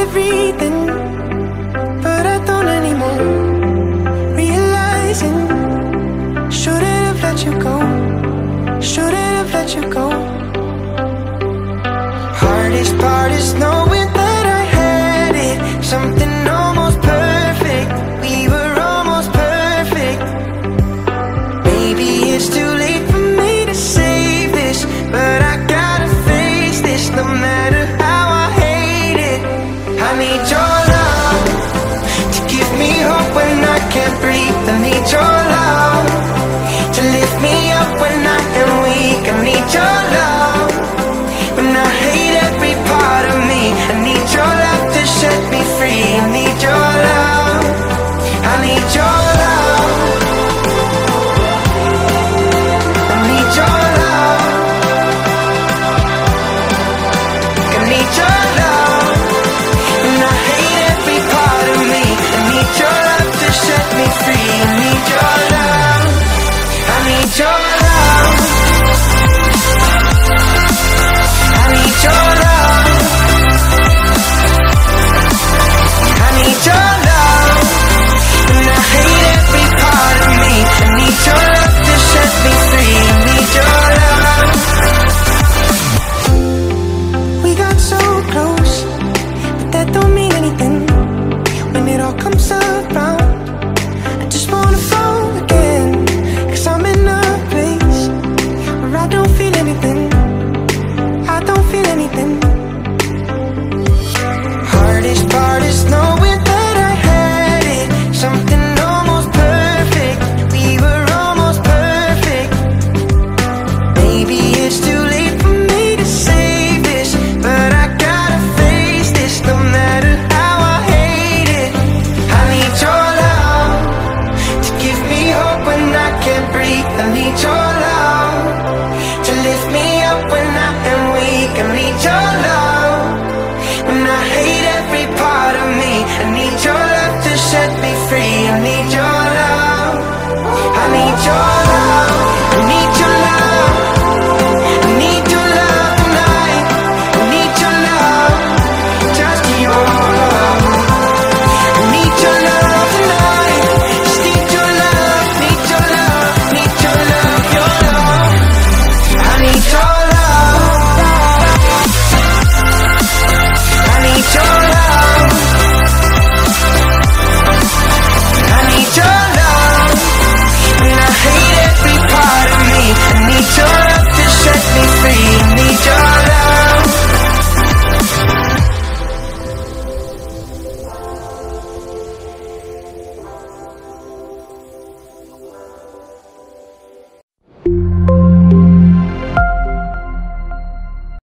everything, but I don't anymore. Realizing, shouldn't have let you go, shouldn't have let you go. Hardest part is knowing that I had it, something almost perfect. We were almost perfect. Maybe it's too late for me to save this, but I gotta face this no matter how I hate it. I need your love to give me hope when I can't breathe. I need your love to lift me up when I am weak. I need your love when I hate every part of me. I need your love to set me free. I need your love, I need your love, I need your love, I need your love when I hate every part of me. I need your love to set me free. I need your love, I need your love, I need your love, I need your love when I hate every part of me. I need your love to set me free. I need your love. We got so close, but that don't mean anything when it all comes around. I just wanna fall again, 'cause I'm in a place where I don't feel anything, I don't feel anything. Hardest part is knowing that I had it, something almost perfect. We were almost perfect. Maybe it's too late for me to save this, but I gotta face this no matter how I hate it. I need your love to give me hope when I can't breathe. I need your love to lift me up when I am weak. I need your love when I hate every part of me. I need your love to set me free. I need your